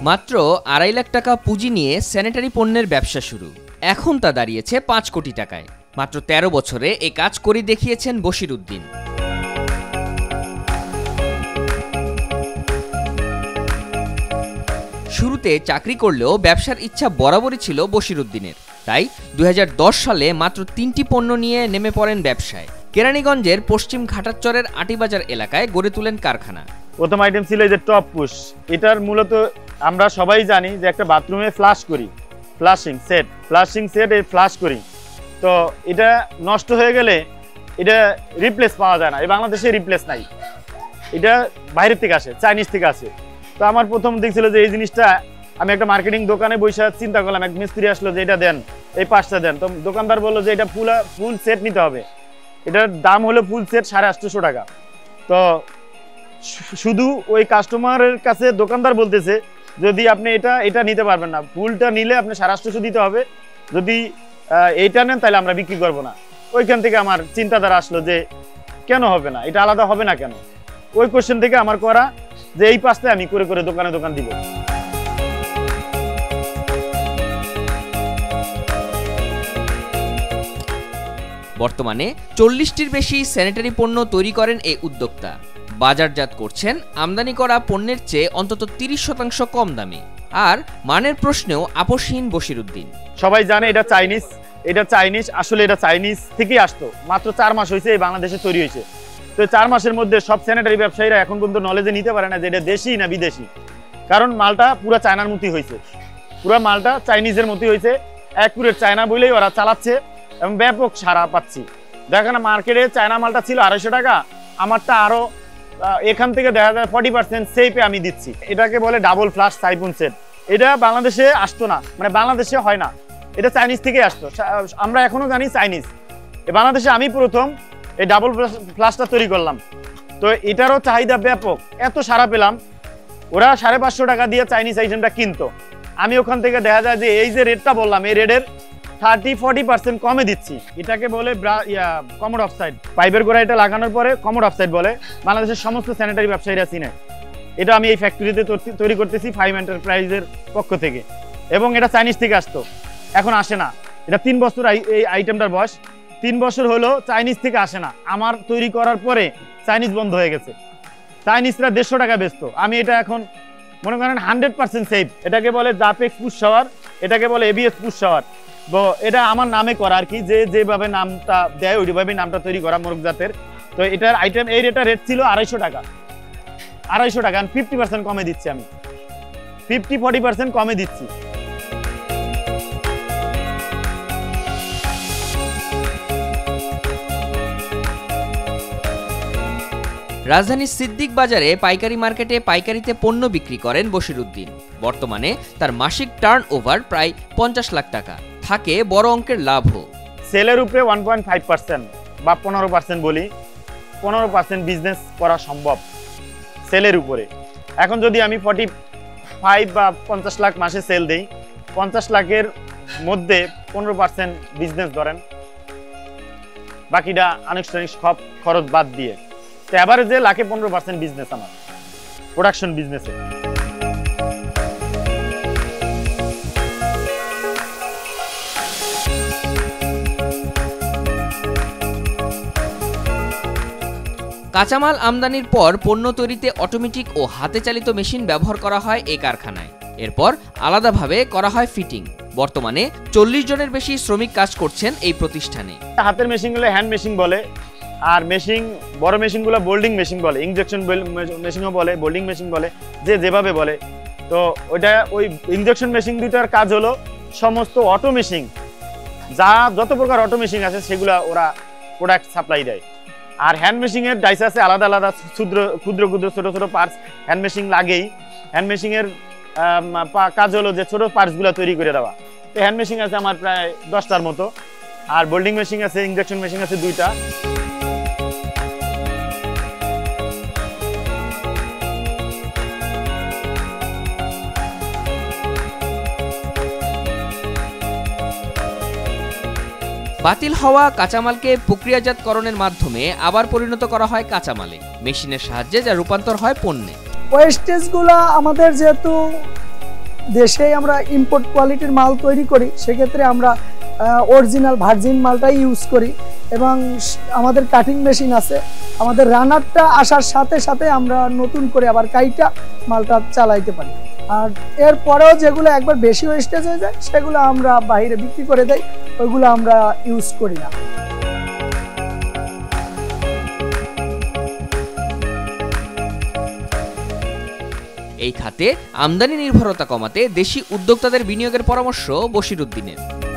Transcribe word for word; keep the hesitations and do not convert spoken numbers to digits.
মাত্র আড়াই লাখ টাকা পুঁজি নিয়ে স্যানিটারি পণ্যের ব্যবসা শুরু। এখন তা দাঁড়িয়েছে পাঁচ কোটি টাকায়। মাত্র তেরো বছরে এ কাজ করে দেখিয়েছেন বশির উদ্দিন। শুরুতে চাকরি করলেও ব্যবসার ইচ্ছা বরাবরই ছিল বশির উদ্দিনের। তাই দুই হাজার দশ সালে মাত্র তিনটি পণ্য নিয়ে নেমে পড়েন ব্যবসায়। কেরানীগঞ্জের পশ্চিম ঘাটারচরের আটিবাজার এলাকায় গড়ে তোলেন কারখানা। প্রথম আইটেম ছিল এই যে টপ পুশ। এটার মূলত আমরা সবাই জানি যে একটা বাথরুমে ফ্লাশ করি, ফ্লাশিং সেট ফ্লাশিং সেট এই ফ্লাশ করি, তো এটা নষ্ট হয়ে গেলে এটা রিপ্লেস পাওয়া যায় না। এই বাংলাদেশে রিপ্লেস নাই, এটা বাইরের থেকে আসে, চাইনিজ থেকে আসে। তো আমার প্রথম দিক ছিল যে এই জিনিসটা আমি একটা মার্কেটিং দোকানে বসে চিন্তা করলাম, এক মিস্ত্রি আসলো যে এটা দেন, এই পাঁচটা দেন। তো দোকানদার বললো যে এটা ফুল ফুল সেট নিতে হবে, এটার দাম হলো ফুল সেট সাড়ে আটশোশো টাকা। তো শুধু ওই কাস্টমারের কাছে দোকানদার বলতেছে যদি আপনি এটা এটা নিতে পারবেন না, ফুলটা নিলে আপনি সাড়ে আটশোশো দিতে হবে, যদি এইটা নেন তাহলে আমরা বিক্রি করবো না। ওইখান থেকে আমার চিন্তাধারা আসলো যে কেন হবে না, এটা আলাদা হবে না কেন। ওই কোশ্চেন থেকে আমার করা যে এই পাঁচটা আমি করে করে দোকানে দোকান দিব। বর্তমানে চল্লিশটির বেশি স্যানিটারি পণ্য তৈরি করেন এই উদ্যোক্তা। বাজারজাত করছেন আমদানি করা পণ্যের চেয়ে অন্তত তিরিশ শতাংশ কম দামে। আর মানের প্রশ্নেও আপোষহীন বশির উদ্দিন। সবাই জানে এটা চাইনিজ, এটা চাইনিজ আসলে এটা চাইনিজ থেকেই আসতো। মাত্র চার মাস হয়েছে এই বাংলাদেশে তৈরি হয়েছে। তো চার মাসের মধ্যে সব স্যানিটারি ব্যবসায়ীরা এখন কিন্তু নলেজে নিতে পারে না যে এটা দেশি না বিদেশি, কারণ মালটা পুরো চায়নার মতোই হয়েছে, পুরো মালটা চাইনিজের মতোই হয়েছে। অ্যাকুরেট চায়না বলেই ওরা চালাচ্ছে এবং ব্যাপক সাড়া পাচ্ছি। দেখেন মার্কেটে চায়না মালটা ছিল আড়াইশো টাকা, আমারটা আরো এখান থেকে দেখা যায় ফর্টি পার্সেন্ট সেপে আমি দিচ্ছি। এটাকে বলে ডাবল ফ্লাশ সাইফুন সেট। এটা বাংলাদেশে আসতো না, মানে বাংলাদেশে হয় না, এটা চাইনিজ থেকে আসতো। আমরা এখনো জানি চাইনিজ। বাংলাদেশে আমি প্রথম এই ডাবল ফ্লাশটা তৈরি করলাম। তো এটারও চাহিদা ব্যাপক, এত সাড়া পেলাম। ওরা সাড়ে পাঁচশো টাকা দিয়ে চাইনিজ আইটেমটা কিনতো, আমি ওখান থেকে দেখা যায় যে এই যে রেটটা বললাম এই রেটের থার্টি ফর্টি পার্সেন্ট কমে দিচ্ছি। এটাকে বলে কমোড অফসাইড। পাইপের গোড়া এটা লাগানোর পরে কমোড অফসাইড বলে, বাংলাদেশের সমস্ত স্যানিটারি ব্যবসায়ীরা চিনে। এটা আমি এই ফ্যাক্টরিতে তৈরি করতেছি ফাইভ এন্টারপ্রাইজের পক্ষ থেকে, এবং এটা চাইনিজ থেকে আসতো, এখন আসে না। এটা তিন বছর এই আইটেমটার বয়স, তিন বছর হলো চাইনিজ থেকে আসে না। আমার তৈরি করার পরে চাইনিজ বন্ধ হয়ে গেছে, চাইনিজরা দেড়শো টাকা বেচত। আমি এটা এখন মনে করেন হান্ড্রেড পার্সেন্ট সেফ। এটাকে বলে জাপেক্স পুশ শাওয়ার, এটাকে বলে এবিএস পুশ শাওয়ার। তো এটা আমার নামে করা আর কি, যে যেভাবে নামটা দেয় ওইভাবে নামটা তৈরি করা মোরগ জাতের। তো এটার আইটেম এই রেটার রেট ছিল আড়াইশো টাকা, আড়াইশো টাকা ফিফটি পার্সেন্ট কমে দিচ্ছি, আমি ফিফটি ফর্টি পার্সেন্ট কমে দিচ্ছি। রাজধানীর সিদ্দিক বাজারে পাইকারি মার্কেটে পাইকারিতে পণ্য বিক্রি করেন বশির উদ্দিন। বর্তমানে তার মাসিক টার্ন ওভার প্রায় পঞ্চাশ লাখ টাকা, থাকে বড় অঙ্কের লাভও। সেলের উপরে ওয়ান পয়েন্ট ফাইভ পার্সেন্ট বা পনেরো পার্সেন্ট বলি, পনেরো পার্সেন্ট বিজনেস করা সম্ভব সেলের উপরে। এখন যদি আমি ফর্টি ফাইভ বা পঞ্চাশ লাখ মাসে সেল দিই, পঞ্চাশ লাখের মধ্যে পনেরো পার্সেন্ট বিজনেস ধরেন, বাকিটা আনুষ্ঠানিক সব খরচ বাদ দিয়ে, তো এভারেজে লাখে পনেরো পার্সেন্ট বিজনেস আমার প্রোডাকশন বিজনেসে। কাঁচামাল আমদানির পর পণ্য তৈরিতে অটোমেটিক ও হাতে চালিত মেশিন ব্যবহার করা হয় এই কারখানায়। এরপর আলাদাভাবে করা হয় ফিটিং। বর্তমানে চল্লিশ জনের বেশি শ্রমিক কাজ করছেন এই প্রতিষ্ঠানে। হাতের মেশিনগুলো হ্যান্ড মেশিন বলে, আর মেশিন বড় মেশিনগুলো বোল্ডিং মেশিন বলে, ইনজেকশন মেশিনও বলে, বোল্ডিং মেশিন বলে, যে যেভাবে বলে। তো ওইটা ওই ইনজেকশন মেশিন দুইটার কাজ হলো সমস্ত অটো মেশিন, যা যত প্রকার অটো মেশিন আছে সেগুলা ওরা প্রোডাক্ট সাপ্লাই দেয়। আর হ্যান্ড মেশিনের ডাইস আছে আলাদা আলাদা, ক্ষুদ্র ক্ষুদ্র ক্ষুদ্র ছোটো ছোটো পার্টস হ্যান্ড মেশিন লাগেই। হ্যান্ড মেশিনের কাজ হলো যে ছোটো পার্টসগুলো তৈরি করে দেওয়া। তো হ্যান্ড মেশিন আছে আমার প্রায় দশটার মতো, আর বোল্ডিং মেশিন আছে, ইনজেকশন মেশিন আছে দুইটা। বাতিল হওয়া কাঁচামালকে প্রক্রিয়াজাতকরণের মাধ্যমে আবার পরিণত করা হয় কাঁচামালে, মেশিনের সাহায্যে যা রূপান্তর হয় পণ্যে। ওয়েস্টেজগুলো আমাদের যেহেতু দেশেই আমরা ইম্পোর্ট কোয়ালিটির মাল তৈরি করি, সেক্ষেত্রে আমরা অরিজিনাল ভার্জিন মালটাই ইউজ করি এবং আমাদের কাটিং মেশিন আছে। আমাদের রানারটা আসার সাথে সাথে আমরা নতুন করে আবার কাইটা মালটা চালাইতে পারি। আর এরপরেও যেগুলো একবার বেশি ওয়েস্টেজ হয়ে যায় সেগুলো আমরা বাইরে বিক্রি করে দেই, ওইগুলো আমরা ইউজ করি না। এই খাতে আমদানি নির্ভরতা কমাতে দেশি উদ্যোক্তাদের বিনিয়োগের পরামর্শ বশির উদ্দিনের।